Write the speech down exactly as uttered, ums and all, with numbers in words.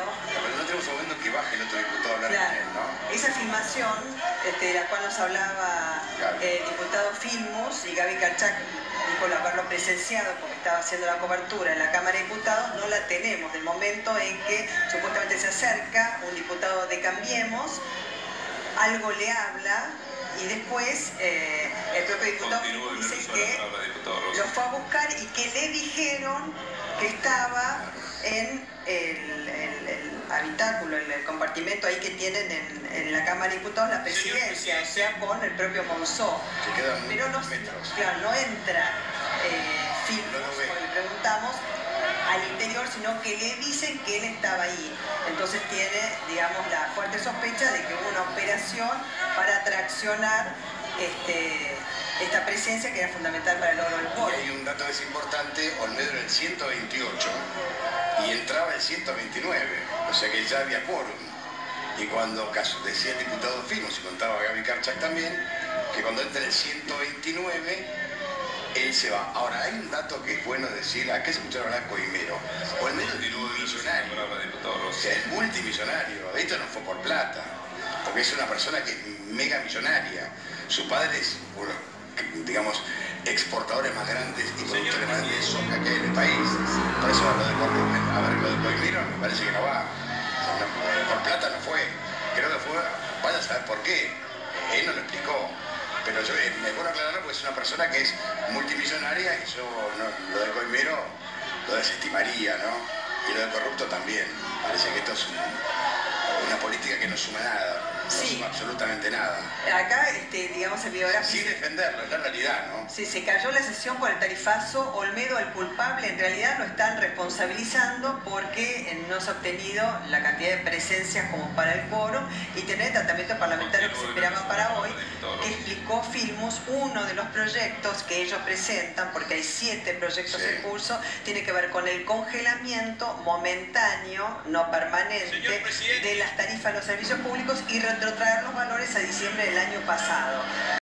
Pero no tenemos un momento que baje el otro diputado a hablar Claro. con él, ¿no? Esa filmación, este, de la cual nos hablaba Gaby. el diputado Filmus, y Gaby Carchac dijo el haberlo presenciado porque estaba haciendo la cobertura en la Cámara de Diputados, no la tenemos del momento en que supuestamente se acerca un diputado de Cambiemos, algo le habla y después eh, el propio diputado Continúo Filmus el dice uso de que la palabra, diputado Rossi. lo fue a buscar y que le dijeron que estaba en el, el, el habitáculo, el, el compartimento ahí que tienen en, en la Cámara de Diputados, la presidencia, o sea, con el propio Monzó. Que quedan Pero no, metros. claro, no entra eh, Filmus, No lo ve. cuando le preguntamos, al interior, sino que le dicen que él estaba ahí. Entonces tiene, digamos, la fuerte sospecha de que hubo una operación para atraccionar este, esta presencia que era fundamental para el logro del Y quórum. hay un dato que es importante, Olmedo era el ciento veintiocho y entraba el ciento veintinueve, o sea que ya había quórum. Y cuando caso, decía el diputado Filmus, y contaba Gaby Carchac también, que cuando entra el ciento veintinueve, él se va. Ahora, hay un dato que es bueno decir, acá se escucharon hablar Coimero. Olmedo es Continúo el uso de la millonario, palabra, diputado o Rossi. sea, es multimillonario. Esto no fue por plata, porque es una persona que es mega millonaria. Su padre es uno, digamos, exportadores más grandes y productores más grandes de soja que hay en el país. Por eso hablo de Coimero. A ver, lo de Coimero me parece que no va. O sea, no, por plata no fue. Creo que fue, vaya a saber por qué. Él no lo explicó. Pero yo eh, me puedo aclararlo porque es una persona que es multimillonaria y yo no, lo de Coimero lo desestimaría, ¿no? Y lo de corrupto también. Parece que esto es un, una política que no suma nada. No Sí. suma absolutamente nada. Acá, este, digamos, el videógrafo... Sin defenderlo, es la realidad, ¿no? Si se cayó la sesión por el tarifazo, Olmedo, el culpable, en realidad lo están responsabilizando porque eh, no se ha obtenido la cantidad de presencias como para el quórum y tener el tratamiento parlamentario que se esperaba para hoy, que explicó Filmus, uno de los proyectos que ellos presentan, porque hay siete proyectos Sí. en curso, tiene que ver con el congelamiento momentáneo, no permanente, Señor presidente. de las tarifas de los servicios públicos y retrotraer los valores a diciembre del año pasado.